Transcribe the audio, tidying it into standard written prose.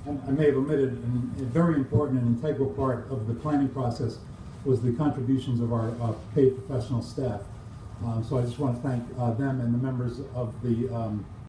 I may have omitted a very important and integral part of the planning process was the contributions of our paid professional staff. So I just want to thank them and the members of the